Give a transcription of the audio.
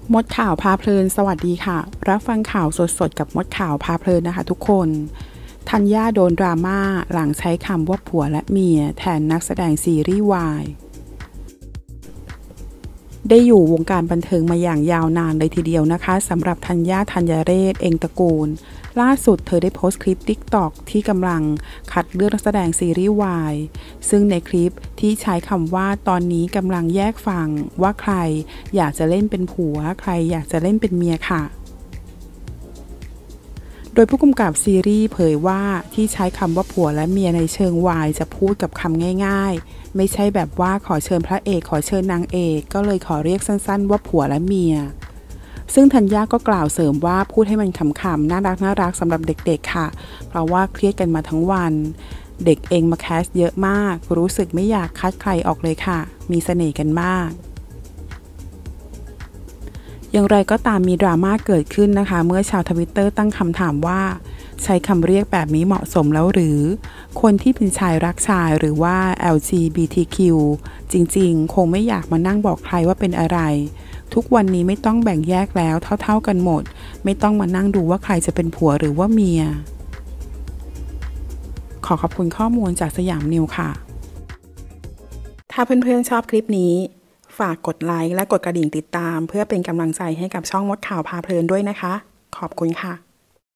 มดข่าวพาเพลินสวัสดีค่ะรับฟังข่าวสดๆกับมดข่าวพาเพลินนะคะทุกคนธัญญาโดนดราม่าหลังใช้คำว่าผัวและเมียแทนนักแสดงซีรีส์วายได้อยู่วงการบันเทิงมาอย่างยาวนานเลยทีเดียวนะคะสำหรับธัญญาธัญเรศเองตระกูลล่าสุดเธอได้โพสต์คลิป TikTok ที่กำลังคัดเลือกนักแสดงซีรีส์วายซึ่งในคลิปที่ใช้คำว่าตอนนี้กำลังแยกฝั่งว่าใครอยากจะเล่นเป็นผัวใครอยากจะเล่นเป็นเมียค่ะโดยผู้กำกับซีรีส์เผยว่าที่ใช้คำว่าผัวและเมียในเชิงวายจะพูดกับคำง่ายๆไม่ใช่แบบว่าขอเชิญพระเอกขอเชิญนางเอกก็เลยขอเรียกสั้นๆว่าผัวและเมียซึ่งธัญญาก็กล่าวเสริมว่าพูดให้มันขำๆน่ารักสำหรับเด็กๆค่ะเพราะว่าเครียดกันมาทั้งวันเด็กเองมาแคสเยอะมากรู้สึกไม่อยากคัดใครออกเลยค่ะมีเสน่ห์กันมากอย่างไรก็ตามมีดราม่าเกิดขึ้นนะคะเมื่อชาวทวิตเตอร์ตั้งคำถามว่าใช้คำเรียกแบบนี้เหมาะสมแล้วหรือคนที่เป็นชายรักชายหรือว่า LGBTQ จริงๆคงไม่อยากมานั่งบอกใครว่าเป็นอะไรทุกวันนี้ไม่ต้องแบ่งแยกแล้วเท่าๆกันหมดไม่ต้องมานั่งดูว่าใครจะเป็นผัวหรือว่าเมียขอบคุณข้อมูลจากสยามนิวค่ะถ้าเพื่อนๆชอบคลิปนี้ฝากกดไลค์และกดกระดิ่งติดตามเพื่อเป็นกำลังใจให้กับช่องมดข่าวพาเพลินด้วยนะคะขอบคุณค่ะ